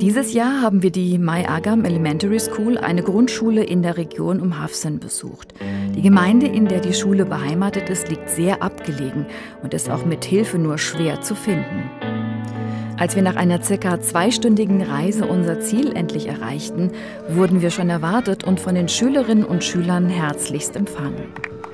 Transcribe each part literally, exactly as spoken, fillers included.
Dieses Jahr haben wir die Mai Agam Elementary School, eine Grundschule in der Region um Hafsen, besucht. Die Gemeinde, in der die Schule beheimatet ist, liegt sehr abgelegen und ist auch mit Hilfe nur schwer zu finden. Als wir nach einer circa zweistündigen Reise unser Ziel endlich erreichten, wurden wir schon erwartet und von den Schülerinnen und Schülern herzlichst empfangen.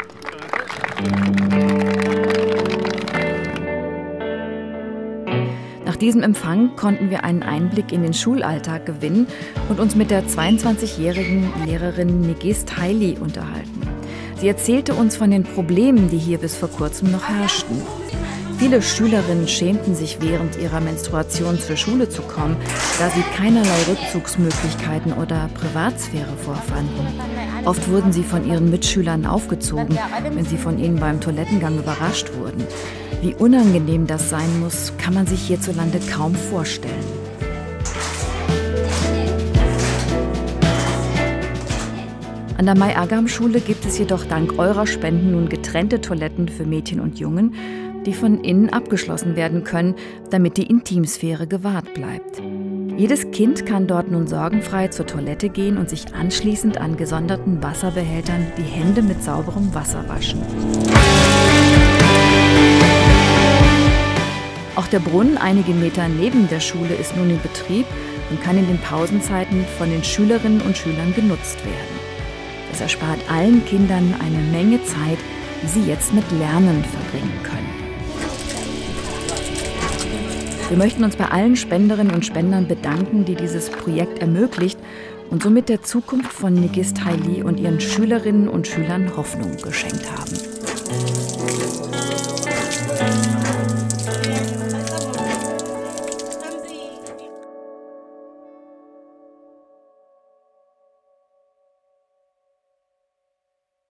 Nach diesem Empfang konnten wir einen Einblick in den Schulalltag gewinnen und uns mit der zweiundzwanzigjährigen Lehrerin Negist Haili unterhalten. Sie erzählte uns von den Problemen, die hier bis vor kurzem noch herrschten. Viele Schülerinnen schämten sich während ihrer Menstruation zur Schule zu kommen, da sie keinerlei Rückzugsmöglichkeiten oder Privatsphäre vorfanden. Oft wurden sie von ihren Mitschülern aufgezogen, wenn sie von ihnen beim Toilettengang überrascht wurden. Wie unangenehm das sein muss, kann man sich hierzulande kaum vorstellen. An der Mai Agam Schule gibt es jedoch dank eurer Spenden nun getrennte Toiletten für Mädchen und Jungen, die von innen abgeschlossen werden können, damit die Intimsphäre gewahrt bleibt. Jedes Kind kann dort nun sorgenfrei zur Toilette gehen und sich anschließend an gesonderten Wasserbehältern die Hände mit sauberem Wasser waschen. Auch der Brunnen einige Meter neben der Schule ist nun in Betrieb und kann in den Pausenzeiten von den Schülerinnen und Schülern genutzt werden. Das erspart allen Kindern eine Menge Zeit, die sie jetzt mit Lernen verbringen können. Wir möchten uns bei allen Spenderinnen und Spendern bedanken, die dieses Projekt ermöglicht und somit der Zukunft von Negist Haili und ihren Schülerinnen und Schülern Hoffnung geschenkt haben.